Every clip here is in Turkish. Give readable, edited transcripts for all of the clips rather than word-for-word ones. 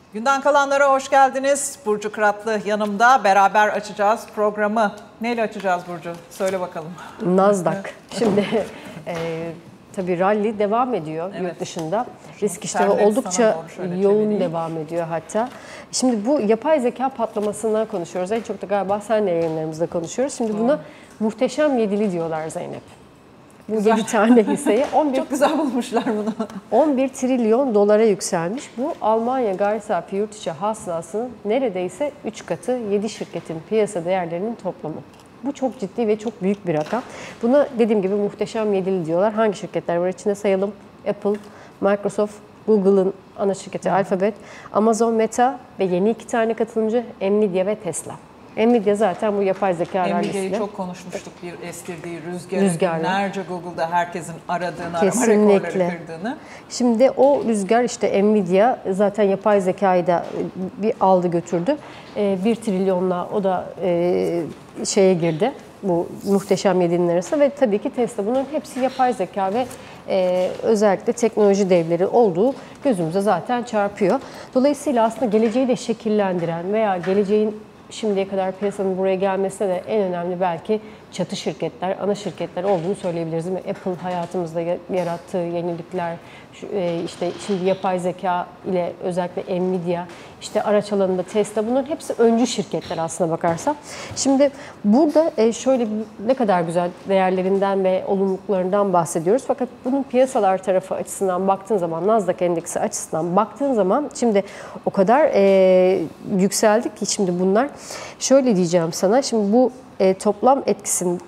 Günden kalanlara hoş geldiniz. Burcu Kıratlı yanımda. Beraber açacağız programı. Neyle açacağız Burcu? Söyle bakalım. Nasdaq. Şimdi tabii rally devam ediyor yurt dışında. Risk iştahı oldukça yoğun devam ediyor hatta. Şimdi bu yapay zeka patlamasından konuşuyoruz. En çok da galiba senle yayınlarımızda konuşuyoruz. Şimdi buna muhteşem yedili diyorlar Zeynep. Bu 7 tane hisseye 11 çok güzel bulmuşlar bunu. 11 trilyon dolara yükselmiş. Bu Almanya gayri safi yurt içi hasılasının neredeyse 3 katı 7 şirketin piyasa değerlerinin toplamı. Bu çok ciddi ve çok büyük bir rakam. Buna dediğim gibi muhteşem yedili diyorlar. Hangi şirketler var içinde sayalım? Apple, Microsoft, Google'ın ana şirketi Alphabet, Amazon, Meta ve yeni 2 tane katılımcı Nvidia ve Tesla. Nvidia zaten bu yapay zeka rallisiyle. Nvidia'yı çok konuşmuştuk, bir estirdiği rüzgarı. Binlerce Google'da herkesin aradığını, arama rekorları kırdığını. Şimdi o rüzgar işte Nvidia zaten yapay zekayı da bir aldı götürdü. 1 trilyonla o da şeye girdi. Bu muhteşem yedinin arasında ve tabii ki Tesla. Bunların hepsi yapay zeka ve özellikle teknoloji devleri olduğu gözümüze zaten çarpıyor. Dolayısıyla aslında geleceği de şekillendiren veya geleceğin şimdiye kadar piyasanın buraya gelmesine de en önemli belki çatı şirketler, ana şirketler olduğunu söyleyebiliriz. Değil mi? Apple hayatımızda yarattığı yenilikler, işte şimdi yapay zeka ile özellikle Nvidia, işte araç alanında Tesla, bunların hepsi öncü şirketler aslına bakarsan. Şimdi burada şöyle ne kadar güzel değerlerinden ve olumluluklarından bahsediyoruz. Fakat bunun piyasalar tarafı açısından baktığın zaman, Nasdaq endeksi açısından baktığın zaman şimdi o kadar yükseldik ki şimdi bunlar. Şöyle diyeceğim sana, şimdi bu toplam etkisini,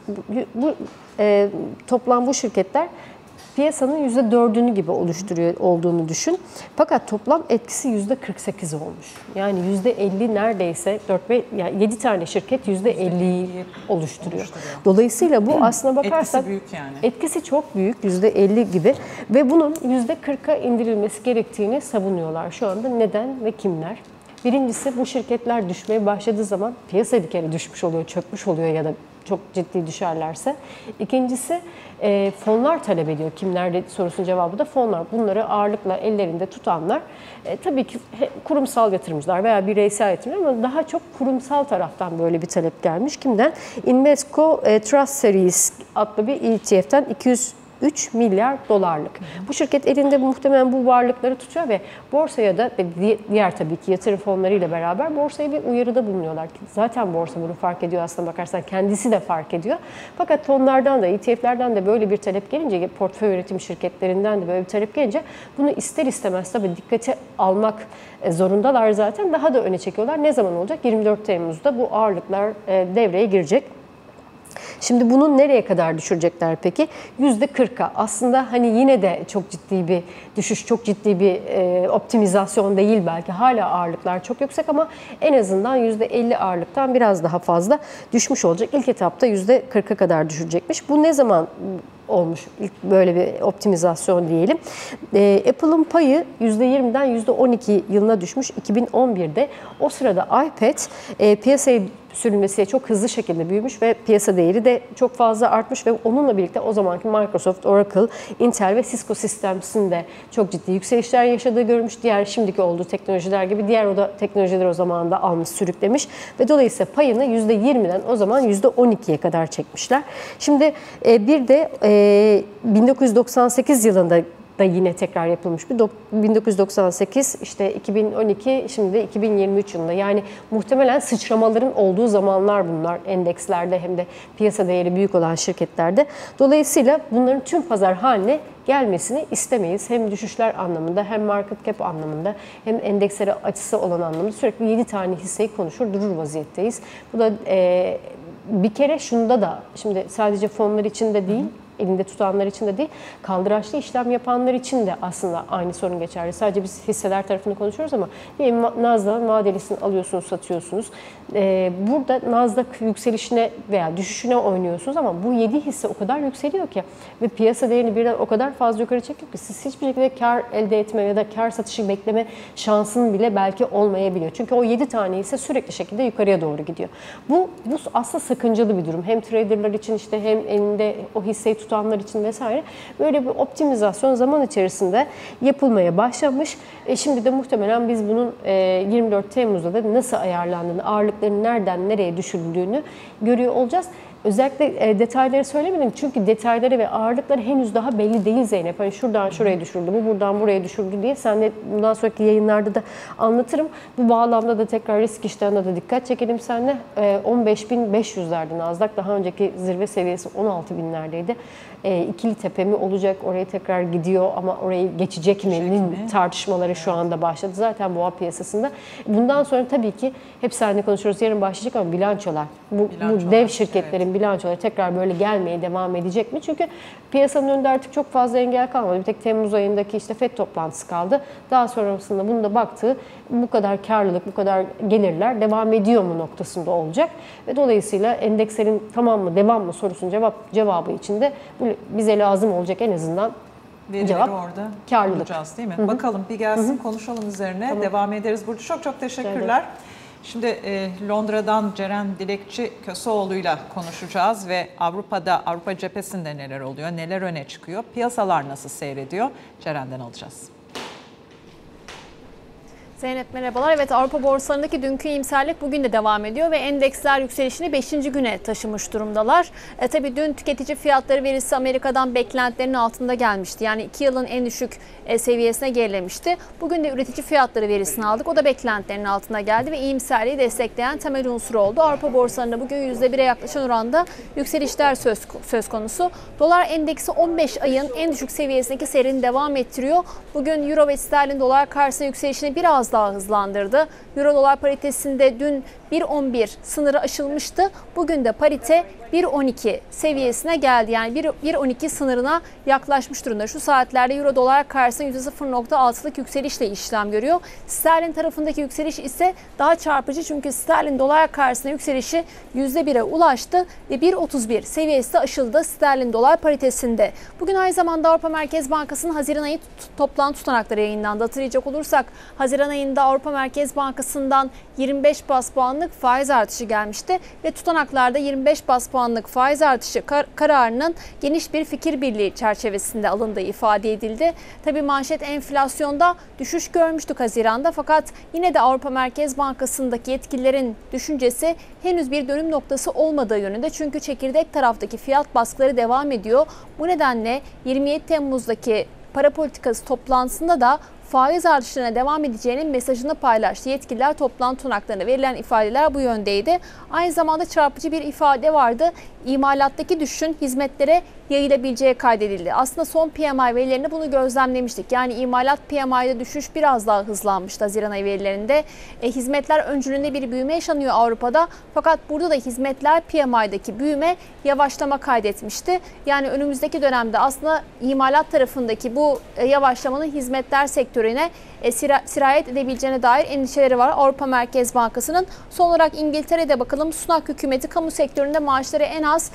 toplam bu şirketler piyasanın %4'ünü gibi oluşturuyor olduğunu düşün. Fakat toplam etkisi %48 olmuş. Yani %50 neredeyse 7 tane şirket %50'yi oluşturuyor. Dolayısıyla bu aslına bakarsak etkisi büyük yani. Etkisi çok büyük, %50 gibi ve bunun %40'a indirilmesi gerektiğini savunuyorlar şu anda. Neden ve kimler? Birincisi, bu şirketler düşmeye başladığı zaman piyasa bir kere düşmüş oluyor, çökmüş oluyor ya da çok ciddi düşerlerse. İkincisi, fonlar talep ediyor. Kimler sorusunun cevabı da fonlar. Bunları ağırlıkla ellerinde tutanlar tabii ki kurumsal yatırımcılar veya bireysel yatırımcılar ama daha çok kurumsal taraftan böyle bir talep gelmiş. Kimden? Invesco Trust Series adlı bir ETF'ten 203 milyar dolarlık. Bu şirket elinde muhtemelen bu varlıkları tutuyor ve borsaya da ve diğer tabii ki yatırım fonlarıyla beraber borsaya bir uyarıda bulunuyorlar. Zaten borsa bunu fark ediyor aslında bakarsan, kendisi de fark ediyor. Fakat fonlardan da ETF'lerden de böyle bir talep gelince, portföy üretim şirketlerinden de böyle bir talep gelince bunu ister istemez tabii dikkate almak zorundalar zaten. Daha da öne çekiyorlar. Ne zaman olacak? 24 Temmuz'da bu ağırlıklar devreye girecek. Şimdi bunu nereye kadar düşürecekler peki? %40'a. Aslında hani yine de çok ciddi bir düşüş, çok ciddi bir optimizasyon değil belki. Hala ağırlıklar çok yüksek ama en azından %50 ağırlıktan biraz daha fazla düşmüş olacak. İlk etapta %40'a kadar düşürecekmiş. Bu ne zaman olmuş ilk böyle bir optimizasyon diyelim. Apple'ın payı %20'den %12 yılına düşmüş 2011'de. O sırada iPad piyasaya sürülmesiyle çok hızlı şekilde büyümüş ve piyasa değeri de çok fazla artmış ve onunla birlikte o zamanki Microsoft, Oracle, Intel ve Cisco Systems'in de çok ciddi yükselişler yaşadığı görülmüş. Diğer şimdiki olduğu teknolojiler gibi diğer oda teknolojiler o zaman da almış, sürüklemiş ve dolayısıyla payını %20'den o zaman %12'ye kadar çekmişler. Şimdi bir de 1998 yılında da yine tekrar yapılmış bir 1998, işte 2012, şimdi 2023 yılında, yani muhtemelen sıçramaların olduğu zamanlar bunlar endekslerde hem de piyasa değeri büyük olan şirketlerde. Dolayısıyla bunların tüm pazar haline gelmesini istemeyiz. Hem düşüşler anlamında hem market cap anlamında hem endekslere açısı olan anlamında sürekli 7 tane hisseyi konuşur durur vaziyetteyiz. Bu da bir kere şunda da, şimdi sadece fonlar için de değil, elinde tutanlar için de değil, kaldıraçlı işlem yapanlar için de aslında aynı sorun geçerli. Sadece biz hisseler tarafını konuşuyoruz ama diyelim Nasdaq'ın vadelisini alıyorsunuz, satıyorsunuz. Burada Nasdaq yükselişine veya düşüşüne oynuyorsunuz ama bu 7 hisse o kadar yükseliyor ki ve piyasa değerini birden o kadar fazla yukarı çekiyor ki siz hiçbir şekilde kar elde etme ya da kar satışı bekleme şansın bile belki olmayabiliyor. Çünkü o 7 tane hisse sürekli şekilde yukarıya doğru gidiyor. Bu aslında sakıncalı bir durum. Hem traderlar için işte hem elinde o hisseyi tutan tutanlar için vesaire böyle bir optimizasyon zaman içerisinde yapılmaya başlamış. Şimdi de muhtemelen biz bunun 24 Temmuz'da da nasıl ayarlandığını, ağırlıkların nereden nereye düşürüldüğünü görüyor olacağız. Özellikle detayları söylemedim çünkü detayları ve ağırlıkları henüz daha belli değil Zeynep. Hani şuradan şuraya düşürdü, bu buradan buraya düşürdü diye sen de bundan sonraki yayınlarda da anlatırım. Bu bağlamda da tekrar risk iştahına da dikkat çekelim seninle. 15.500'lerdi Nasdaq. Daha önceki zirve seviyesi 16.000'lerdeydi. İkili tepe mi olacak, oraya tekrar gidiyor ama orayı geçecek mi? Tartışmaları şu anda başladı zaten boğa piyasasında. Bundan sonra tabii ki hep seninle konuşuyoruz, yarın başlayacak ama bilançolar. Bu dev şirketlerin bilançoları tekrar böyle gelmeye devam edecek mi? Çünkü piyasanın önünde artık çok fazla engel kalmadı. Bir tek Temmuz ayındaki işte FED toplantısı kaldı. Daha sonrasında bunu da baktığı bu kadar karlılık, bu kadar gelirler devam ediyor mu noktasında olacak. Ve dolayısıyla endekslerin tamam mı, devam mı sorusunun cevabı için de bize lazım olacak en azından verileri orada karlılık. Bulacağız değil mi? Bakalım bir gelsin konuşalım üzerine. Tamam. Devam ederiz. Burcu çok teşekkürler. Şimdi Londra'dan Ceren Dilekçi Köseoğlu'yla konuşacağız ve Avrupa cephesinde neler oluyor, neler öne çıkıyor, piyasalar nasıl seyrediyor? Ceren'den alacağız. Zeynep merhabalar. Evet, Avrupa borsalarındaki dünkü iyimserlik bugün de devam ediyor ve endeksler yükselişini 5. güne taşımış durumdalar. Tabii dün tüketici fiyatları verisi Amerika'dan beklentilerin altında gelmişti. Yani 2 yılın en düşük seviyesine gerilemişti. Bugün de üretici fiyatları verisini aldık. O da beklentilerin altına geldi ve iyimserliği destekleyen temel unsur oldu. Avrupa borsalarında bugün %1'e yaklaşan oranda yükselişler söz konusu. Dolar endeksi 15 ayın en düşük seviyesindeki seyrini devam ettiriyor. Bugün Euro ve sterlin dolar karşısında yükselişini biraz daha hızlandırdı. Euro dolar paritesinde dün 1.11 sınırı aşılmıştı. Bugün de parite 1.12 seviyesine geldi. Yani 1.12 sınırına yaklaşmış durumda. Şu saatlerde Euro dolar karşısında %0.6'lık yükselişle işlem görüyor. Sterlin tarafındaki yükseliş ise daha çarpıcı çünkü sterlin dolar karşısında yükselişi %1'e ulaştı ve 1.31 seviyesi aşıldı sterlin dolar paritesinde. Bugün aynı zamanda Avrupa Merkez Bankası'nın Haziran ayı toplantı tutanakları yayınlandı. Hatırlayacak olursak Haziran ayında Avrupa Merkez Bankası'ndan 25 bas puanlık faiz artışı gelmişti ve tutanaklarda 25 bas puanlık faiz artışı kararının geniş bir fikir birliği çerçevesinde alındığı ifade edildi. Tabii manşet enflasyonda düşüş görmüştük Haziran'da fakat yine de Avrupa Merkez Bankası'ndaki yetkililerin düşüncesi henüz bir dönüm noktası olmadığı yönünde. Çünkü çekirdek taraftaki fiyat baskıları devam ediyor. Bu nedenle 27 Temmuz'daki para politikası toplantısında da faiz artışlarına devam edeceğinin mesajını paylaştı. Yetkililer toplantı tutanaklarına verilen ifadeler bu yöndeydi. Aynı zamanda çarpıcı bir ifade vardı. İmalattaki düşüşün hizmetlere yayılabileceği kaydedildi. Aslında son PMI verilerinde bunu gözlemlemiştik. Yani imalat PMI'de düşüş biraz daha hızlanmıştı Haziran ayı verilerinde. Hizmetler öncülüğünde bir büyüme yaşanıyor Avrupa'da. Fakat burada da hizmetler PMI'deki büyüme yavaşlama kaydetmişti. Yani önümüzdeki dönemde aslında imalat tarafındaki bu yavaşlamanın hizmetler sektörüne sirayet edebileceğine dair endişeleri var Avrupa Merkez Bankası'nın. Son olarak İngiltere'de bakalım, Sunak hükümeti kamu sektöründe maaşları en az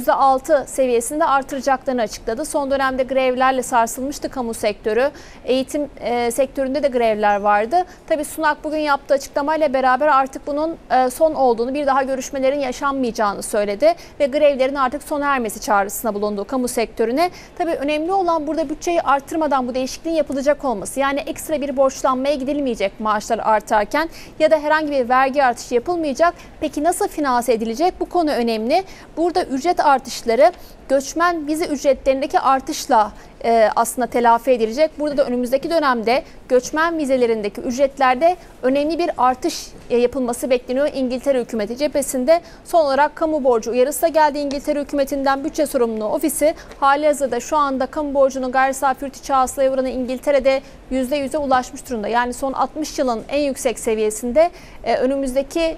%6 seviyesinde artıracaklarını açıkladı. Son dönemde grevlerle sarsılmıştı kamu sektörü. Eğitim sektöründe de grevler vardı. Tabii Sunak bugün yaptığı açıklamayla beraber artık bunun son olduğunu, bir daha görüşmelerin yaşanmayacağını söyledi ve grevlerin artık sona ermesi çağrısına bulunduğu kamu sektörüne. Tabii önemli olan burada bütçeyi artırmadan bu değişikliğin yapılacak olması. Yani ekstra bir borçlanmaya gidilmeyecek maaşlar artarken ya da herhangi bir vergi artışı yapılmayacak. Peki nasıl finanse edilecek? Bu konu önemli. Burada ücret artışları göçmen vize ücretlerindeki artışla aslında telafi edilecek. Burada da önümüzdeki dönemde göçmen vizelerindeki ücretlerde önemli bir artış yapılması bekleniyor İngiltere hükümeti cephesinde. Son olarak kamu borcu uyarısı da geldi İngiltere hükümetinden. Bütçe sorumluluğu ofisi halihazırda şu anda kamu borcunun gayri safi yurt içi hasılaya oranı İngiltere'de %100'e ulaşmış durumda. Yani son 60 yılın en yüksek seviyesinde, önümüzdeki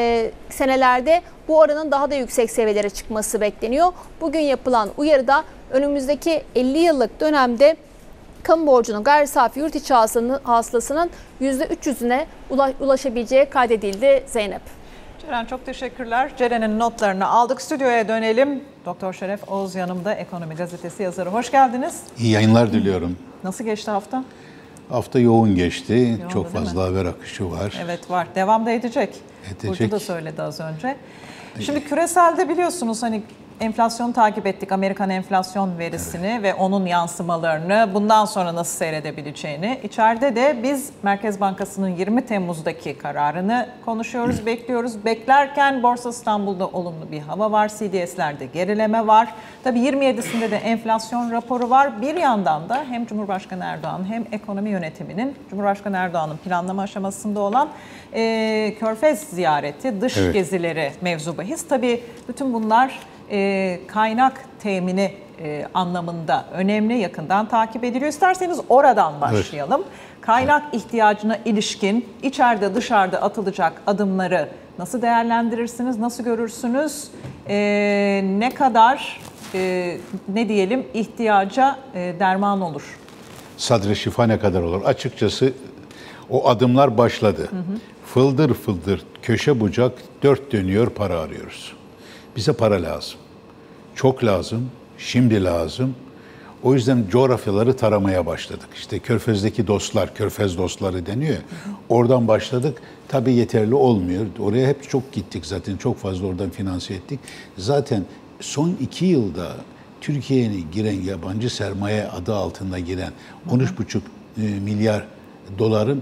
senelerde bu oranın daha da yüksek seviyelere çıkması bekleniyor. Bugün yapılan uyarıda önümüzdeki 50 yıllık dönemde kamu borcunun gayri safi yurt içi hasılasının %300'üne ulaşabileceği kaydedildi Zeynep. Ceren çok teşekkürler. Ceren'in notlarını aldık. Stüdyoya dönelim. Doktor Şeref Oğuz yanımda, Ekonomi Gazetesi yazarı. Hoş geldiniz. İyi yayınlar diliyorum. Nasıl geçti hafta? Hafta yoğun geçti. Yoğundu, çok fazla haber akışı var. Evet var. Devam da edecek. Burcu da söyledi az önce. Şimdi küreselde biliyorsunuz hani enflasyonu takip ettik, Amerikan enflasyon verisini ve onun yansımalarını, bundan sonra nasıl seyredebileceğini. İçeride de biz Merkez Bankası'nın 20 Temmuz'daki kararını konuşuyoruz, bekliyoruz. Beklerken Borsa İstanbul'da olumlu bir hava var, CDS'lerde gerileme var. Tabii 27'sinde de enflasyon raporu var. Bir yandan da hem Cumhurbaşkanı Erdoğan hem ekonomi yönetiminin, Cumhurbaşkanı Erdoğan'ın planlama aşamasında olan Körfez ziyareti, dış gezileri mevzu bahis. Tabii bütün bunlar kaynak temini anlamında önemli, yakından takip ediliyor. İsterseniz oradan başlayalım. Evet. Kaynak ihtiyacına ilişkin içeride dışarıda atılacak adımları nasıl değerlendirirsiniz, nasıl görürsünüz? Ne kadar ne diyelim ihtiyaca derman olur? Sadri şifa ne kadar olur? Açıkçası o adımlar başladı. Fıldır fıldır, köşe bucak, dört dönüyor, para arıyoruz. Bize para lazım. Çok lazım, şimdi lazım. O yüzden coğrafyaları taramaya başladık. İşte Körfez'deki dostlar, Körfez dostları deniyor. Oradan başladık. Tabii yeterli olmuyor. Oraya hep çok gittik zaten. Çok fazla oradan finanse ettik. Zaten son 2 yılda Türkiye'ye giren yabancı sermaye adı altında giren 13,5 milyar doların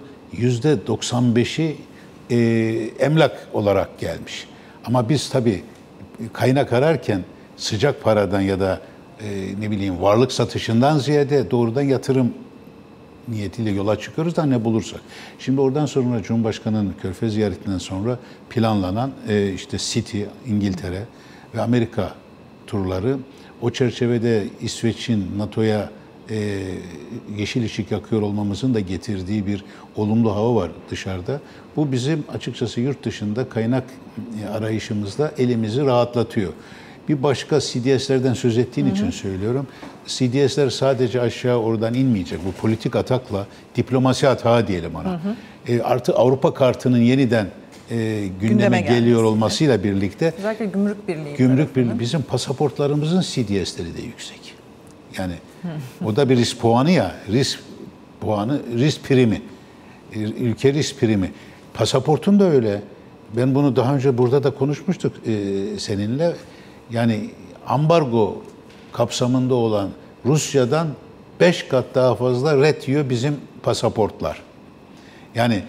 %95'i emlak olarak gelmiş. Ama biz tabii kaynak ararken sıcak paradan ya da ne bileyim varlık satışından ziyade doğrudan yatırım niyetiyle yola çıkıyoruz da ne bulursak. Şimdi oradan sonra Cumhurbaşkanı'nın Körfez ziyaretinden sonra planlanan işte City, İngiltere ve Amerika turları, o çerçevede İsveç'in NATO'ya yeşil ışık yakıyor olmamızın da getirdiği bir olumlu hava var dışarıda. Bu bizim açıkçası yurt dışında kaynak arayışımızda elimizi rahatlatıyor. Bir başka CDS'lerden söz ettiğin için söylüyorum. CDS'ler sadece aşağı oradan inmeyecek. Bu politik atakla diplomasi atağı diyelim ona. Artı Avrupa kartının yeniden gündeme geliyor olmasıyla birlikte özellikle Gümrük Birliği. Gümrük Birliği bizim pasaportlarımızın CDS'leri de yüksek. Yani o da bir risk puanı ya, risk puanı, risk primi, ülke risk primi. Pasaportun da öyle. Ben bunu daha önce burada da konuşmuştuk seninle. Yani ambargo kapsamında olan Rusya'dan 5 kat daha fazla ret yiyor bizim pasaportlar. Yani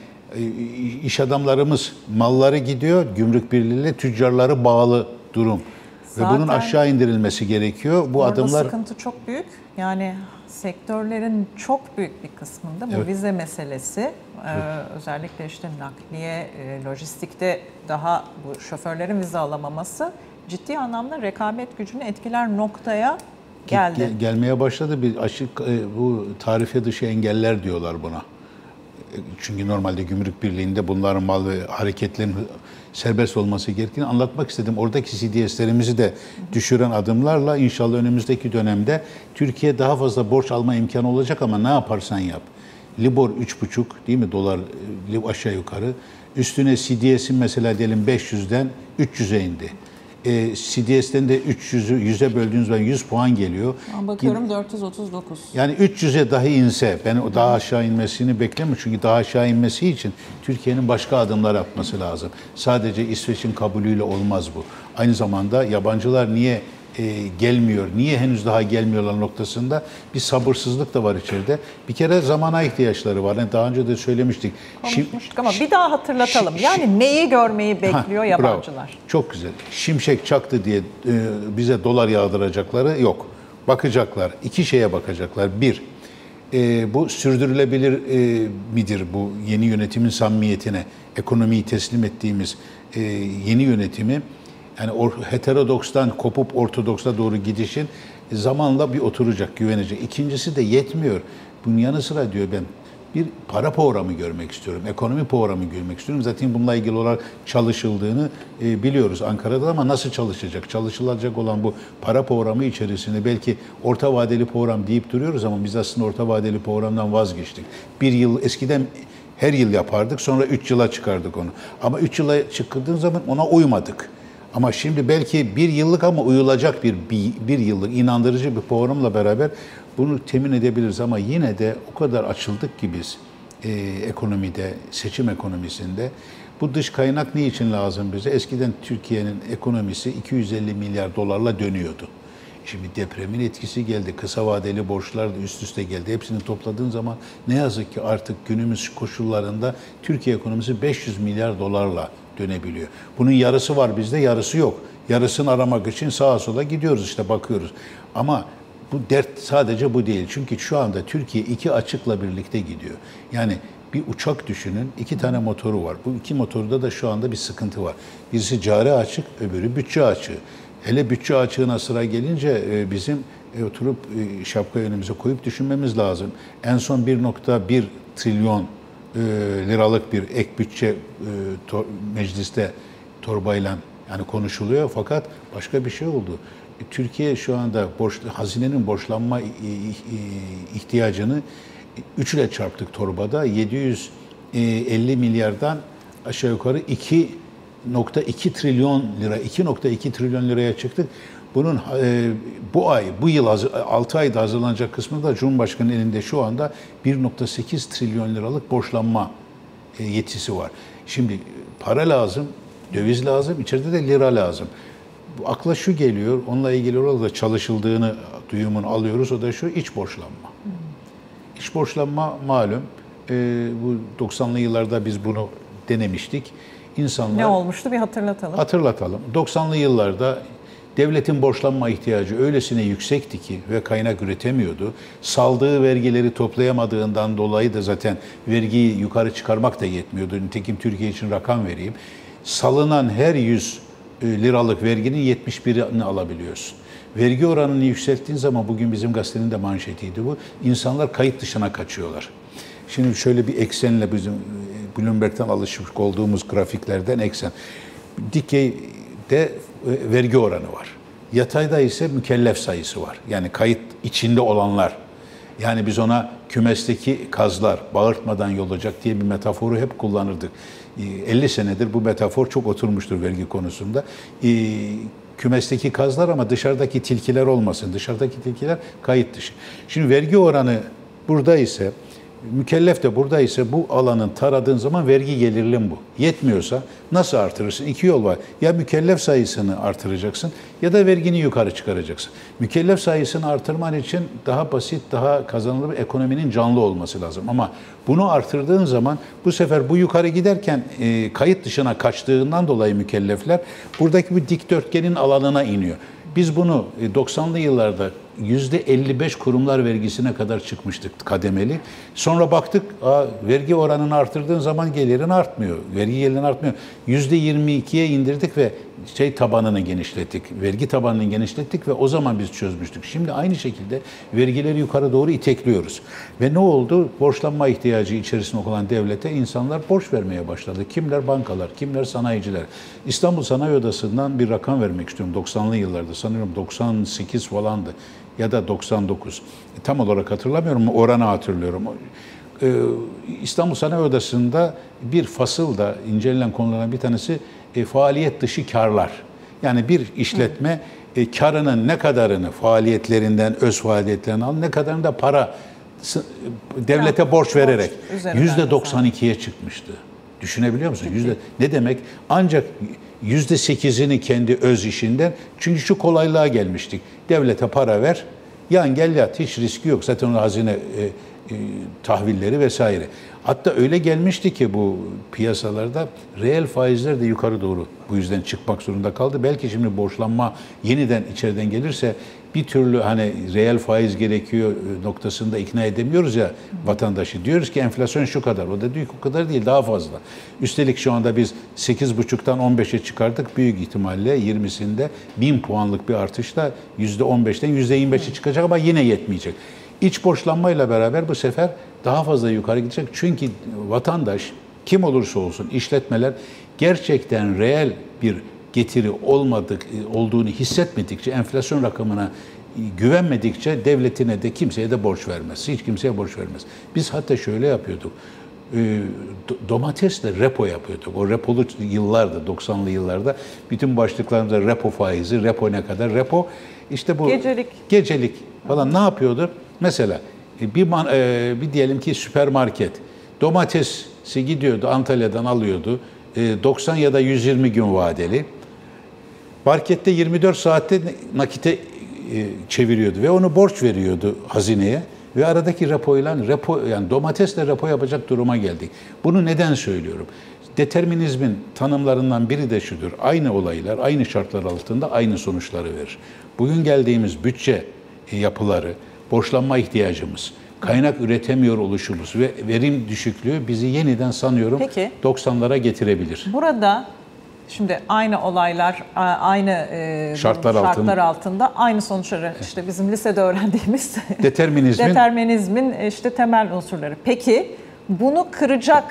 iş adamlarımız malları gidiyor, Gümrük Birliği'yle tüccarları bağlı durum. Zaten ve bunun aşağı indirilmesi gerekiyor. Bu adımlar sıkıntı çok büyük. Yani sektörlerin çok büyük bir kısmında bu vize meselesi. Özellikle işte nakliye, lojistikte daha bu şoförlerin vize alamaması ciddi anlamda rekabet gücünü etkiler noktaya geldi. Gelmeye başladı. Bir açık bu tarife dışı engeller diyorlar buna. Çünkü normalde Gümrük Birliği'nde bunların mal ve hareketlerin serbest olması gerektiğini anlatmak istedim. Oradaki CDS'lerimizi de düşüren adımlarla inşallah önümüzdeki dönemde Türkiye daha fazla borç alma imkanı olacak ama ne yaparsan yap. Libor 3,5 değil mi dolar aşağı yukarı. Üstüne CDS'in mesela diyelim 500'den 300'e indi. CDS'den de 300'ü 100'e böldüğünüz zaman 100 puan geliyor. Ben bakıyorum 439. Yani 300'e dahi inse, ben o daha aşağı inmesini beklemiyorum. Çünkü daha aşağı inmesi için Türkiye'nin başka adımlar atması lazım. Sadece İsveç'in kabulüyle olmaz bu. Aynı zamanda yabancılar niye gelmiyor, niye henüz daha gelmiyorlar noktasında bir sabırsızlık da var içeride. Bir kere zamana ihtiyaçları var. Yani daha önce de söylemiştik. Konuşmuştuk ama bir daha hatırlatalım. Yani neyi görmeyi bekliyor yabancılar? Bravo. Çok güzel. Şimşek çaktı diye bize dolar yağdıracakları yok. Bakacaklar. 2 şeye bakacaklar. Bir, bu sürdürülebilir midir bu yeni yönetimin samimiyetine, ekonomiyi teslim ettiğimiz yeni yönetimi, yani heterodokstan kopup ortodoksa doğru gidişin zamanla bir oturacak, güvenecek. İkincisi de yetmiyor. Bunun yanı sıra diyor ben bir para programı görmek istiyorum, ekonomi programı görmek istiyorum. Zaten bununla ilgili olarak çalışıldığını biliyoruz Ankara'da ama nasıl çalışacak? Çalışılacak olan bu para programı içerisinde belki orta vadeli program deyip duruyoruz ama biz aslında orta vadeli programdan vazgeçtik. Bir yıl eskiden her yıl yapardık, sonra 3 yıla çıkardık onu. Ama 3 yıla çıkardığın zaman ona uymadık. Ama şimdi belki 1 yıllık ama uyulacak bir yıllık inandırıcı bir programla beraber bunu temin edebiliriz. Ama yine de o kadar açıldık ki biz ekonomide, seçim ekonomisinde. Bu dış kaynak ne için lazım bize? Eskiden Türkiye'nin ekonomisi 250 milyar dolarla dönüyordu. Şimdi depremin etkisi geldi, kısa vadeli borçlar da üst üste geldi. Hepsini topladığın zaman ne yazık ki artık günümüz koşullarında Türkiye ekonomisi 500 milyar dolarla dönebiliyor. Bunun yarısı var bizde, yarısı yok. Yarısını aramak için sağa sola gidiyoruz işte bakıyoruz. Ama bu dert sadece bu değil. Çünkü şu anda Türkiye iki açıkla birlikte gidiyor. Yani bir uçak düşünün, 2 tane motoru var. Bu 2 motorda da şu anda bir sıkıntı var. Birisi cari açık, öbürü bütçe açığı. Hele bütçe açığına sıra gelince bizim oturup şapkayı önümüze koyup düşünmemiz lazım. En son 1,1 trilyon liralık bir ek bütçe mecliste torbayla yani konuşuluyor fakat başka bir şey oldu. Türkiye şu anda hazinenin borçlanma ihtiyacını 3 ile çarptık torbada. 750 milyardan aşağı yukarı 2,2 trilyon lira, 2,2 trilyon liraya çıktık. Bunun bu yıl 6 ayda hazırlanacak kısmı da Cumhurbaşkanı'nın elinde şu anda 1,8 trilyon liralık borçlanma yetisi var. Şimdi para lazım, döviz lazım, içeride de lira lazım. Bu akla şu geliyor, onunla ilgili olarak da çalışıldığını duyumunu alıyoruz, o da şu iç borçlanma. İç borçlanma malum, bu 90'lı yıllarda biz bunu denemiştik. İnsanlar, ne olmuştu bir hatırlatalım. Hatırlatalım. 90'lı yıllarda devletin borçlanma ihtiyacı öylesine yüksekti ki ve kaynak üretemiyordu. Saldığı vergileri toplayamadığından dolayı da zaten vergiyi yukarı çıkarmak da yetmiyordu. Nitekim Türkiye için rakam vereyim. Salınan her 100 liralık verginin 71'ini alabiliyorsun. Vergi oranını yükselttiğin zaman, bugün bizim gazetenin de manşetiydi bu, insanlar kayıt dışına kaçıyorlar. Şimdi şöyle bir eksenle bizim Bloomberg'ten alışmış olduğumuz grafiklerden eksen. Dikeyde vergi oranı var. Yatayda ise mükellef sayısı var. Yani kayıt içinde olanlar. Yani biz ona kümesteki kazlar bağırtmadan yolacak diye bir metaforu hep kullanırdık. 50 senedir bu metafor çok oturmuştur vergi konusunda. Kümesteki kazlar ama dışarıdaki tilkiler olmasın. Dışarıdaki tilkiler kayıt dışı. Şimdi vergi oranı burada ise, mükellef de burada ise bu alanın taradığın zaman vergi gelirlim bu. Yetmiyorsa nasıl artırırsın? 2 yol var. Ya mükellef sayısını artıracaksın ya da vergini yukarı çıkaracaksın. Mükellef sayısını artırman için daha basit, daha kazanılır bir ekonominin canlı olması lazım. Ama bunu artırdığın zaman bu sefer bu yukarı giderken kayıt dışına kaçtığından dolayı mükellefler buradaki bu dikdörtgenin alanına iniyor. Biz bunu 90'lı yıllarda %55 kurumlar vergisine kadar çıkmıştık kademeli. Sonra baktık vergi oranını artırdığın zaman gelirin artmıyor. Vergi gelirin artmıyor. %22'ye indirdik ve tabanını genişlettik. Vergi tabanını genişlettik ve o zaman biz çözmüştük. Şimdi aynı şekilde vergileri yukarı doğru itekliyoruz. Ve ne oldu? Borçlanma ihtiyacı içerisinde olan devlete insanlar borç vermeye başladı. Kimler bankalar, kimler sanayiciler. İstanbul Sanayi Odası'ndan bir rakam vermek istiyorum. 90'lı yıllarda sanıyorum 98 falandı ya da 99. Tam olarak hatırlamıyorum ama oranı hatırlıyorum. İstanbul Sanayi Odası'nda bir fasılda incelenen konulardan bir tanesi faaliyet dışı karlar. Yani bir işletme karının ne kadarını faaliyetlerinden, öz faaliyetlerinden alır, ne kadarını da para devlete borç vererek %92'ye çıkmıştı. Düşünebiliyor musun? Ne demek? Ancak %8'ini kendi öz işinden, çünkü şu kolaylığa gelmiştik. Devlete para ver, yan gel yat, hiç riski yok. Zaten onun hazine tahvilleri vesaire. Hatta öyle gelmişti ki bu piyasalarda reel faizler de yukarı doğru bu yüzden çıkmak zorunda kaldı. Belki şimdi borçlanma yeniden içeriden gelirse bir türlü hani reel faiz gerekiyor noktasında ikna edemiyoruz ya vatandaşı. Diyoruz ki enflasyon şu kadar. O da diyor ki o kadar değil, daha fazla. Üstelik şu anda biz 8,5'tan 15'e çıkardık. Büyük ihtimalle 20'sinde 1000 puanlık bir artışla %15'ten %25'e çıkacak ama yine yetmeyecek. İç borçlanmayla beraber bu sefer daha fazla yukarı gidecek. Çünkü vatandaş kim olursa olsun işletmeler gerçekten reel bir getiri olduğunu hissetmedikçe, enflasyon rakamına güvenmedikçe devletine de kimseye de borç vermez. Hiç kimseye borç vermez. Biz hatta şöyle yapıyorduk. Domatesle repo yapıyorduk. O repolu yıllarda, 90'lı yıllarda bütün başlıklarımızda repo faizi, repo ne kadar, repo işte bu gecelik falan ne yapıyordur? Mesela bir diyelim ki süpermarket Domatesi gidiyordu Antalya'dan alıyordu. 90 ya da 120 gün vadeli. Markette 24 saatte nakite çeviriyordu ve onu borç veriyordu hazineye. Ve aradaki yani domatesle repo yapacak duruma geldik. Bunu neden söylüyorum? Determinizmin tanımlarından biri de şudur. Aynı olaylar, aynı şartlar altında aynı sonuçları verir. Bugün geldiğimiz bütçe yapıları, borçlanma ihtiyacımız, kaynak üretemiyor oluşumuz ve verim düşüklüğü bizi yeniden sanıyorum Peki, 90'lara getirebilir. Burada şimdi aynı olaylar, aynı şartlar altında aynı sonuçları işte bizim lisede öğrendiğimiz determinizmin işte temel unsurları. Peki bunu kıracak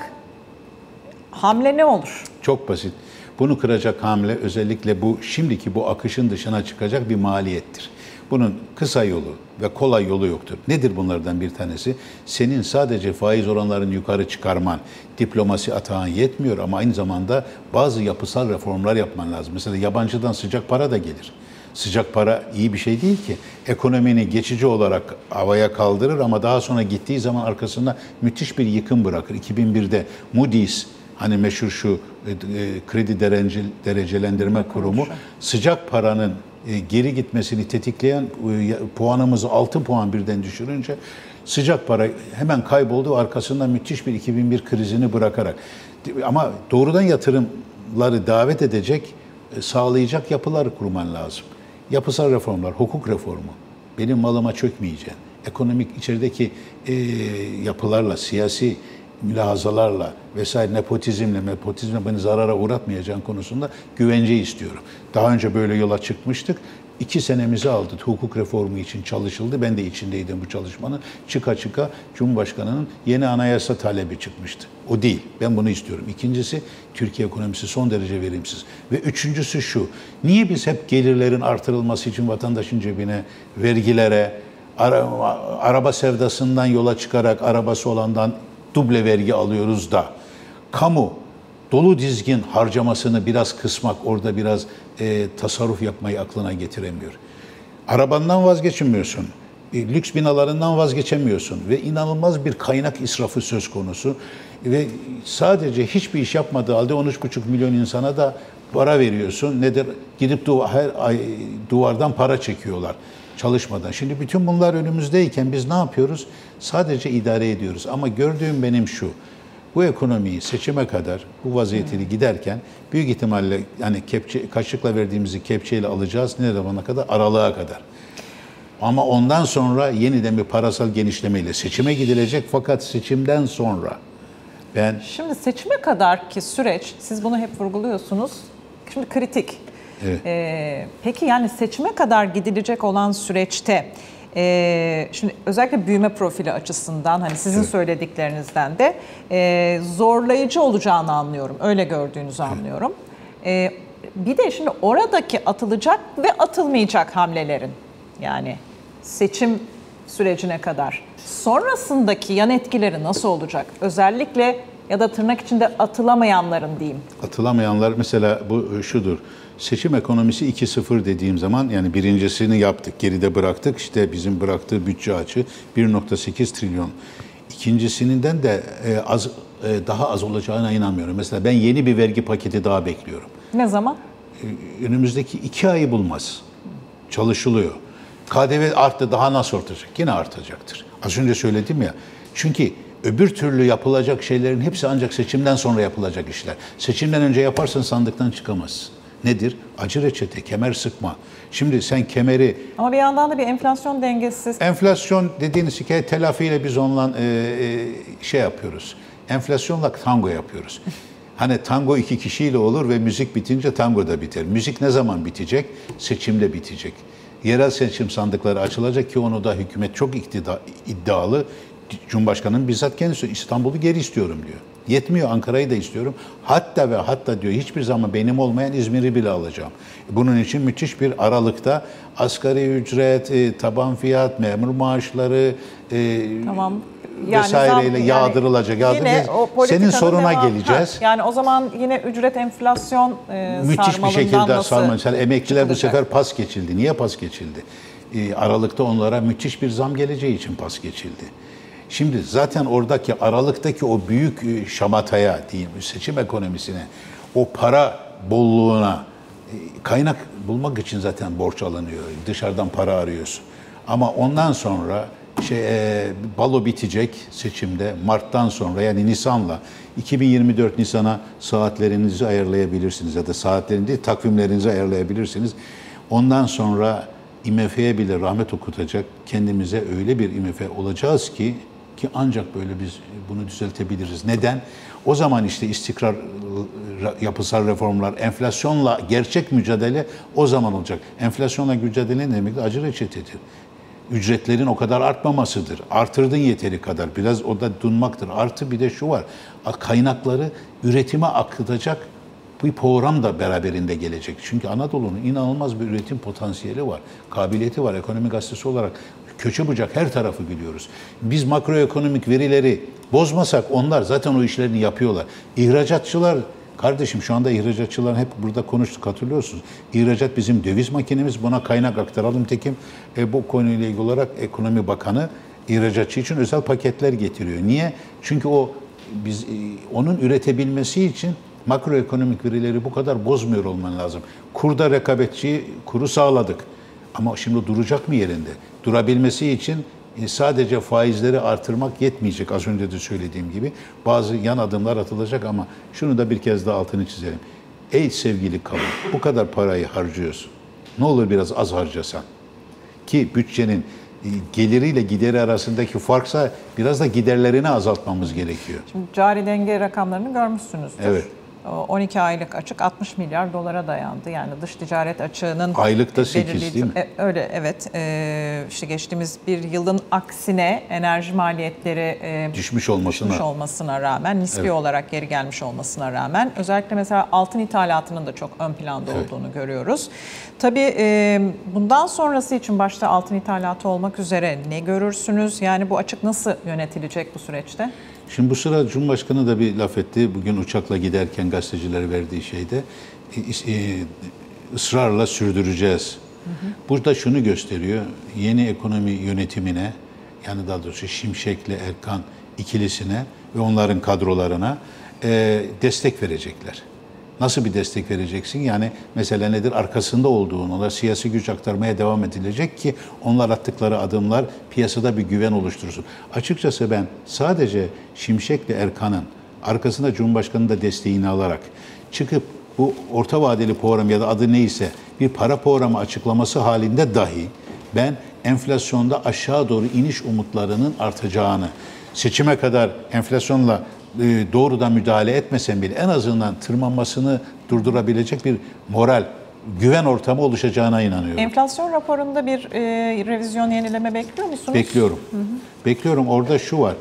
hamle ne olur? Çok basit. Bunu kıracak hamle özellikle şimdiki bu akışın dışına çıkacak bir maliyettir. Bunun kısa yolu ve kolay yolu yoktur. Nedir bunlardan bir tanesi? Senin sadece faiz oranlarını yukarı çıkarman, diplomasi atağın yetmiyor ama aynı zamanda bazı yapısal reformlar yapman lazım. Mesela yabancıdan sıcak para da gelir. Sıcak para iyi bir şey değil ki. Ekonomini geçici olarak havaya kaldırır ama daha sonra gittiği zaman arkasında müthiş bir yıkım bırakır. 2001'de Moody's, hani meşhur şu kredi derecelendirme kurumu, sıcak paranın geri gitmesini tetikleyen puanımızı 6 puan birden düşürünce sıcak para hemen kayboldu. Arkasından müthiş bir 2001 krizini bırakarak. Ama doğrudan yatırımları davet edecek, sağlayacak yapılar kurman lazım. Yapısal reformlar, hukuk reformu. Benim malıma çökmeyeceğin, ekonomik içerideki yapılarla, siyasi mülahazalarla vesaire nepotizmle beni zarara uğratmayacağın konusunda güvence istiyorum. Daha önce böyle yola çıkmıştık. 2 senemizi aldı. Hukuk reformu için çalışıldı. Ben de içindeydim bu çalışmanın. Çıka Cumhurbaşkanı'nın yeni anayasa talebi çıkmıştı. O değil. Ben bunu istiyorum. İkincisi, Türkiye ekonomisi son derece verimsiz. Ve üçüncüsü şu. Niye biz hep gelirlerin artırılması için vatandaşın cebine, vergilere, araba sevdasından yola çıkarak arabası olandan duble vergi alıyoruz da kamu dolu dizgin harcamasını biraz kısmak, orada biraz tasarruf yapmayı aklına getiremiyor. Arabandan vazgeçemiyorsun, lüks binalarından vazgeçemiyorsun ve inanılmaz bir kaynak israfı söz konusu ve sadece hiçbir iş yapmadığı halde 13,5 milyon insana da para veriyorsun. Nedir? Gidip her ay duvardan para çekiyorlar çalışmadan. Şimdi bütün bunlar önümüzdeyken biz ne yapıyoruz? Sadece idare ediyoruz. Ama gördüğüm benim şu. Bu ekonomiyi seçime kadar bu vaziyetini giderken büyük ihtimalle yani kaşıkla verdiğimizi kepçeyle alacağız. Ne zamana kadar? Aralığa kadar. Ama ondan sonra yeniden bir parasal genişlemeyle seçime gidilecek. Fakat seçimden sonra Şimdi seçime kadarki süreç, siz bunu hep vurguluyorsunuz. Şimdi kritik. Evet. Peki yani seçime kadar gidilecek olan süreçte şimdi özellikle büyüme profili açısından hani sizin söylediklerinizden de zorlayıcı olacağını anlıyorum. Öyle gördüğünüzü anlıyorum. Bir de şimdi oradaki atılacak ve atılmayacak hamlelerin yani seçim sürecine kadar sonrasındaki yan etkileri nasıl olacak? Özellikle ya da tırnak içinde atılamayanların diyeyim. Atılamayanlar mesela bu şudur. Seçim ekonomisi 2.0 dediğim zaman yani birincisini yaptık, geride bıraktık. İşte bizim bıraktığı bütçe açığı 1.8 trilyon. İkincisinden de daha az olacağına inanmıyorum. Mesela ben yeni bir vergi paketi daha bekliyorum. Ne zaman? Önümüzdeki 2 ayı bulmaz. Çalışılıyor. KDV arttı, daha nasıl artacak? Yine artacaktır. Az önce söyledim ya. Çünkü öbür türlü yapılacak şeylerin hepsi ancak seçimden sonra yapılacak işler. Seçimden önce yaparsan sandıktan çıkamazsın. Nedir? Acı reçete, kemer sıkma. Şimdi sen kemeri... Ama bir yandan da bir enflasyon dengesiz. Enflasyon dediğiniz hikaye telafiyle biz onunla şey yapıyoruz. Enflasyonla tango yapıyoruz. Hani tango 2 kişiyle olur ve müzik bitince tango da biter. Müzik ne zaman bitecek? Seçimle bitecek. Yerel seçim sandıkları açılacak ki onu da hükümet çok iddialı. Cumhurbaşkanı'nın bizzat kendisi İstanbul'u geri istiyorum diyor. Yetmiyor, Ankara'yı da istiyorum. Hatta ve hatta diyor hiçbir zaman benim olmayan İzmir'i bile alacağım. Bunun için müthiş bir aralıkta asgari ücret, taban fiyat, memur maaşları Tamam. vesaireyle yağdırılacak. Yine senin soruna geleceğiz. Yani o zaman yine ücret enflasyon müthiş bir şekilde sarmalım. Mesela emekliler bu çıkılacak? sefer pas geçildi. Niye pas geçildi? Aralıkta onlara müthiş bir zam geleceği için pas geçildi. Şimdi zaten oradaki aralıktaki o büyük şamataya diyeyim, seçim ekonomisine, o para bolluğuna kaynak bulmak için zaten borç alınıyor. Dışarıdan para arıyorsun. Ama ondan sonra balo bitecek seçimde. Mart'tan sonra yani Nisan'la 2024 Nisan'a saatlerinizi ayarlayabilirsiniz ya da saatlerini değil takvimlerinizi ayarlayabilirsiniz. Ondan sonra IMF'ye bile rahmet okutacak kendimize öyle bir IMF olacağız ki ancak böyle biz bunu düzeltebiliriz. Neden? O zaman işte istikrar, yapısal reformlar, enflasyonla gerçek mücadele o zaman olacak. Enflasyonla mücadele ne demek? Acı reçetedir. Ücretlerin o kadar artmamasıdır. Artırdın yeteri kadar. Biraz o da dunmaktır. Artı bir de şu var. Kaynakları üretime akıtacak bir program da beraberinde gelecek. Çünkü Anadolu'nun inanılmaz bir üretim potansiyeli var. Kabiliyeti var. Ekonomi gazetesi olarak köşe bucak her tarafı biliyoruz. Biz makroekonomik verileri bozmasak onlar zaten o işlerini yapıyorlar. İhracatçılar, kardeşim şu anda ihracatçılar hep burada konuştuk hatırlıyorsunuz. İhracat bizim döviz makinemiz, buna kaynak aktaralım. Tekim bu konuyla ilgili olarak Ekonomi Bakanı ihracatçı için özel paketler getiriyor. Niye? Çünkü onun üretebilmesi için makroekonomik verileri bu kadar bozmuyor olman lazım. Kurda rekabetçi kuru sağladık. Ama şimdi duracak mı yerinde? Durabilmesi için sadece faizleri artırmak yetmeyecek. Az önce de söylediğim gibi bazı yan adımlar atılacak ama şunu da bir kez daha altını çizelim. Ey sevgili kamu, bu kadar parayı harcıyorsun. Ne olur biraz az harcasan. Ki bütçenin geliriyle gideri arasındaki farksa biraz da giderlerini azaltmamız gerekiyor. Şimdi cari denge rakamlarını görmüşsünüzdür. Evet. 12 aylık açık 60 milyar dolara dayandı. Yani dış ticaret açığının aylıkta 8 değil mi? Öyle evet. İşte geçtiğimiz bir yılın aksine enerji maliyetleri düşmüş olmasına rağmen, nispi olarak geri gelmiş olmasına rağmen özellikle mesela altın ithalatının da çok ön planda olduğunu görüyoruz. Tabii bundan sonrası için başta altın ithalatı olmak üzere ne görürsünüz? Yani bu açık nasıl yönetilecek bu süreçte? Şimdi bu sıra Cumhurbaşkanı da bir laf etti. Bugün uçakla giderken gazetecilere verdiği şeyde ısrarla sürdüreceğiz. Burada şunu gösteriyor. Yeni ekonomi yönetimine yani daha doğrusu Şimşek'le Erkan ikilisine ve onların kadrolarına destek verecekler. Nasıl bir destek vereceksin? Yani mesela nedir? Arkasında olduğun, onlar siyasi güç aktarmaya devam edilecek ki onlar attıkları adımlar piyasada bir güven oluştursun. Açıkçası ben sadece Şimşek'le Erkan'ın arkasında Cumhurbaşkanı'nın da desteğini alarak çıkıp bu orta vadeli program ya da adı neyse bir para programı açıklaması halinde dahi ben enflasyonda aşağı doğru iniş umutlarının artacağını, seçime kadar enflasyonla doğrudan müdahale etmesen bile en azından tırmanmasını durdurabilecek bir moral, güven ortamı oluşacağına inanıyorum. Enflasyon raporunda bir revizyon, yenileme bekliyor musunuz? Bekliyorum. Bekliyorum. Orada şu var.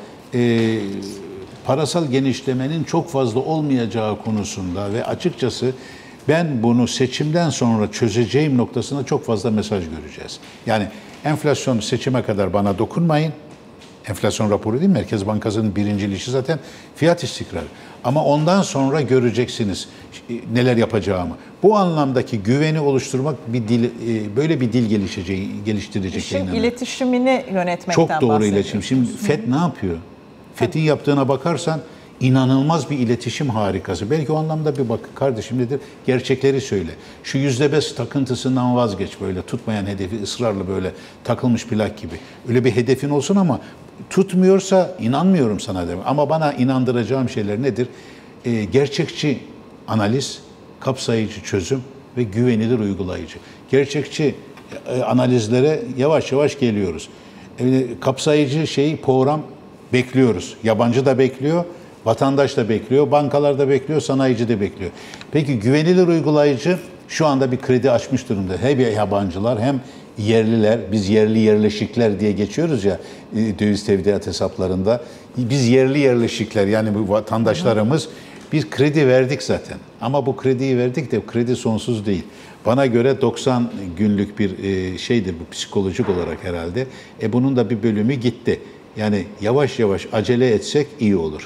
Parasal genişlemenin çok fazla olmayacağı konusunda ve açıkçası ben bunu seçimden sonra çözeceğim noktasında çok fazla mesaj göreceğiz. Yani enflasyon seçime kadar bana dokunmayın. Enflasyon raporu değil mi? Merkez Bankası'nın birincil işi zaten fiyat istikrarı. Ama ondan sonra göreceksiniz neler yapacağımı. Bu anlamdaki güveni oluşturmak böyle bir dil geliştirecek. İşin iletişimini yönetmekten çok doğru iletişim. Şimdi FED ne yapıyor? FED'in yaptığına bakarsan inanılmaz bir iletişim harikası. Belki o anlamda bir bak kardeşim nedir? Gerçekleri söyle. Şu %5 takıntısından vazgeç böyle tutmayan hedefi ısrarla böyle takılmış plak gibi. Öyle bir hedefin olsun ama tutmuyorsa inanmıyorum sana demek. Ama bana inandıracağım şeyler nedir? Gerçekçi analiz, kapsayıcı çözüm ve güvenilir uygulayıcı. Gerçekçi analizlere yavaş yavaş geliyoruz. Kapsayıcı program bekliyoruz. Yabancı da bekliyor, vatandaş da bekliyor, bankalar da bekliyor, sanayici de bekliyor. Peki güvenilir uygulayıcı şu anda bir kredi açmış durumda. Hem yabancılar hem yerliler, biz yerli yerleşikler diye geçiyoruz ya döviz tevdiat hesaplarında. Biz yerli yerleşikler yani bu vatandaşlarımız biz kredi verdik zaten. Ama bu krediyi verdik de kredi sonsuz değil. Bana göre 90 günlük bir şeydir bu psikolojik olarak herhalde. Bunun da bir bölümü gitti. Yani yavaş yavaş acele etsek iyi olur.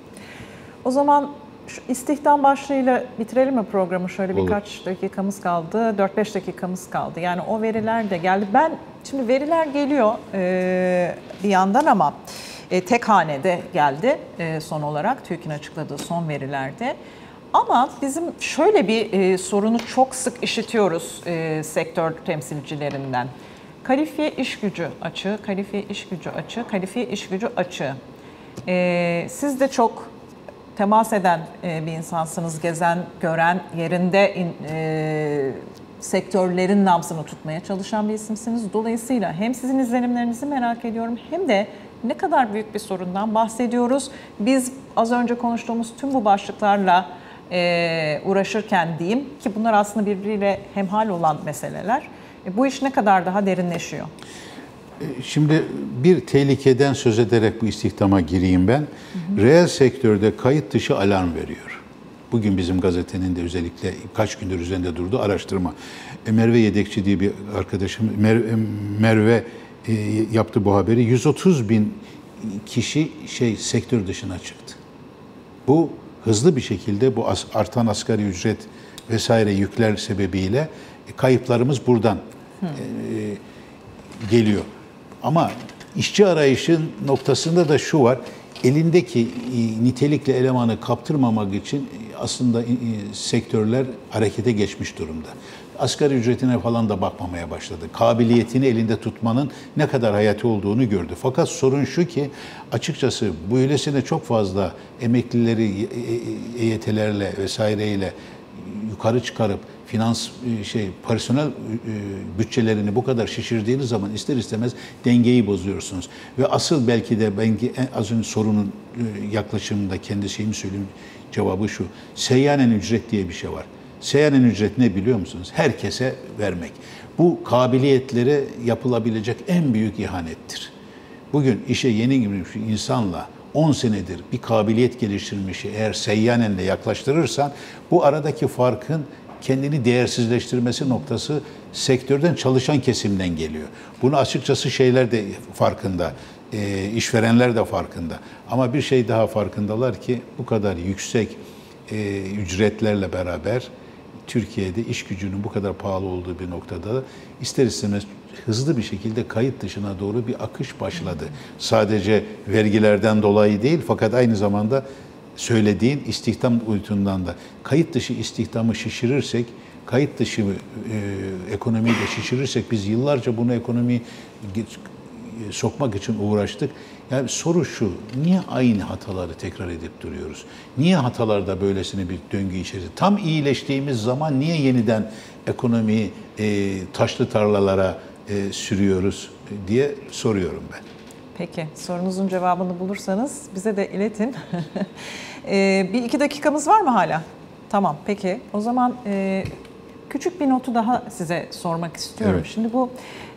O zaman şu istihdam başlığıyla bitirelim mi programı? Şöyle Olur. birkaç dakikamız kaldı, 4-5 dakikamız kaldı. Yani o veriler de geldi. Şimdi veriler geliyor bir yandan ama tek hanede geldi son olarak TÜİK'in açıkladığı son verilerde. Ama bizim şöyle bir sorunu çok sık işitiyoruz sektör temsilcilerinden. Kalifiye iş gücü açığı, kalifiye iş gücü açığı, kalifiye iş gücü açığı. Siz de çok temas eden bir insansınız, gezen, gören, yerinde sektörlerin nabzını tutmaya çalışan bir isimsiniz. Dolayısıyla hem sizin izlenimlerinizi merak ediyorum hem de ne kadar büyük bir sorundan bahsediyoruz. Biz az önce konuştuğumuz tüm bu başlıklarla uğraşırken diyeyim ki bunlar aslında birbiriyle hemhal olan meseleler. Bu iş ne kadar daha derinleşiyor? Şimdi bir tehlikeden söz ederek bu istihdama gireyim ben. Reel sektörde kayıt dışı alarm veriyor. Bugün bizim gazetenin de özellikle kaç gündür üzerinde durduğu araştırma. Merve Yedekçi diye bir arkadaşım, Merve yaptı bu haberi. 130 bin kişi sektör dışına çıktı. Bu hızlı bir şekilde bu artan asgari ücret vesaire yükler sebebiyle kayıplarımız buradan geliyor. Ama işçi arayışın noktasında da şu var. Elindeki nitelikli elemanı kaptırmamak için aslında sektörler harekete geçmiş durumda. Asgari ücretine falan da bakmamaya başladı. Kabiliyetini elinde tutmanın ne kadar hayati olduğunu gördü. Fakat sorun şu ki açıkçası bu öylesine çok fazla emeklileri EYT'lerle vesaireyle yukarı çıkarıp personel bütçelerini bu kadar şişirdiğiniz zaman ister istemez dengeyi bozuyorsunuz. Ve asıl belki de az önce sorunun yaklaşımında kendi şeyimi söyleyeyim, cevabı şu. Seyyanen ücret diye bir şey var. Seyyanen ücret ne biliyor musunuz? Herkese vermek. Bu kabiliyetlere yapılabilecek en büyük ihanettir. Bugün işe yeni girmiş bir insanla 10 senedir bir kabiliyet geliştirmişi eğer seyyanenle yaklaştırırsan bu aradaki farkın kendini değersizleştirmesi noktası sektörden çalışan kesimden geliyor. Bunu açıkçası şeyler de farkında, işverenler de farkında. Ama bir şey daha farkındalar ki bu kadar yüksek ücretlerle beraber Türkiye'de iş gücünün bu kadar pahalı olduğu bir noktada ister istemez hızlı bir şekilde kayıt dışına doğru bir akış başladı. Sadece vergilerden dolayı değil fakat aynı zamanda söylediğin istihdam boyutundan da kayıt dışı istihdamı şişirirsek, kayıt dışı ekonomiyi de şişirirsek biz yıllarca bunu ekonomiyi sokmak için uğraştık. Yani soru şu, niye aynı hataları tekrar edip duruyoruz? Niye hatalarda böylesine bir döngü içerisinde? Tam iyileştiğimiz zaman niye yeniden ekonomiyi taşlı tarlalara sürüyoruz diye soruyorum ben. Peki, sorunuzun cevabını bulursanız bize de iletin. Bir iki dakikamız var mı hala? Tamam, peki. O zaman küçük bir notu daha size sormak istiyorum. Evet. Şimdi bu,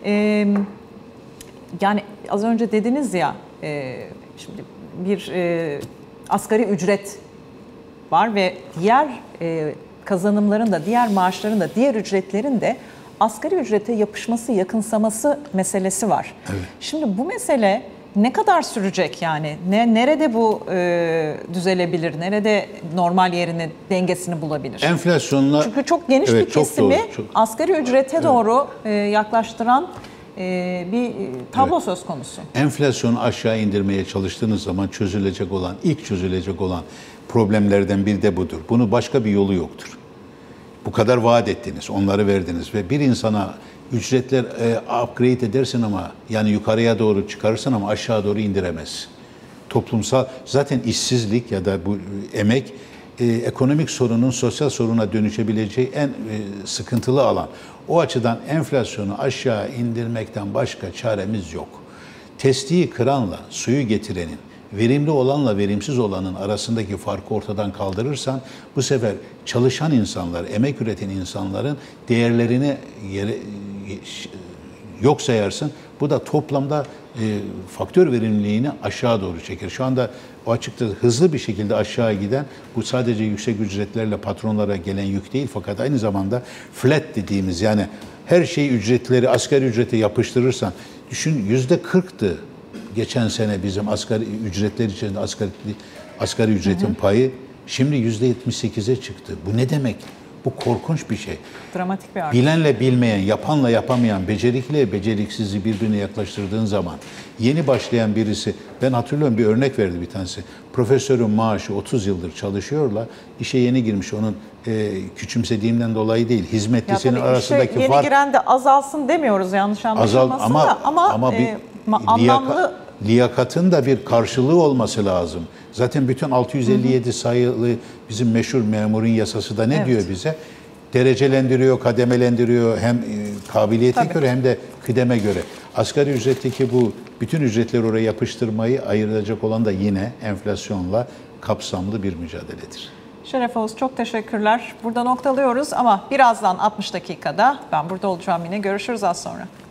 yani az önce dediniz ya, şimdi bir asgari ücret var ve diğer kazanımların da, diğer maaşların da, diğer ücretlerin de asgari ücrete yapışması, yakınsaması meselesi var. Evet. Şimdi bu mesele ne kadar sürecek yani? Nerede bu düzelebilir? Nerede normal yerini, dengesini bulabilir? Enflasyonla... Çünkü çok geniş bir kesimi asgari ücrete doğru yaklaştıran bir tablo söz konusu. Enflasyonu aşağı indirmeye çalıştığınız zaman ilk çözülecek olan problemlerden biri de budur. Bunun başka bir yolu yoktur. Bu kadar vaat ettiniz, onları verdiniz ve bir insana ücretler upgrade edersin ama yani yukarıya doğru çıkarırsın ama aşağı doğru indiremez. Toplumsal zaten işsizlik ya da bu emek ekonomik sorunun sosyal soruna dönüşebileceği en sıkıntılı alan. O açıdan enflasyonu aşağı indirmekten başka çaremiz yok. Testiyi kıranla suyu getirenin, verimli olanla verimsiz olanın arasındaki farkı ortadan kaldırırsan bu sefer çalışan insanlar, emek üreten insanların değerlerini yok sayarsın. Bu da toplamda faktör verimliliğini aşağı doğru çeker. Şu anda o açıkta hızlı bir şekilde aşağı giden bu sadece yüksek ücretlerle patronlara gelen yük değil fakat aynı zamanda flat dediğimiz yani her şeyi ücretleri asgari ücrete yapıştırırsan düşün %40'tı. Geçen sene bizim asgari ücretler içerisinde asgari ücretin payı şimdi %78'e çıktı. Bu ne demek? Bu korkunç bir şey. Dramatik bir artış. Bilenle bilmeyen, yapanla yapamayan, becerikli beceriksizi birbirine yaklaştırdığın zaman yeni başlayan birisi, ben hatırlıyorum bir örnek verdi bir tanesi. Profesörün maaşı 30 yıldır çalışıyorlar, işe yeni girmiş, onun küçümsediğimden dolayı değil, hizmetlisinin arasındaki yeni fark. giren de azalsın demiyoruz yanlış anlaşılmasın da ama bir anlamlı liyakatın da bir karşılığı olması lazım. Zaten bütün 657 sayılı bizim meşhur memurun yasası da ne diyor bize? Derecelendiriyor, kademelendiriyor hem kabiliyete göre hem de kıdeme göre. Asgari ücretteki bu bütün ücretleri oraya yapıştırmayı ayıracak olan da yine enflasyonla kapsamlı bir mücadeledir. Şeref Oğuz, çok teşekkürler. Burada noktalıyoruz ama birazdan 60 dakikada ben burada olacağım, yine görüşürüz az sonra.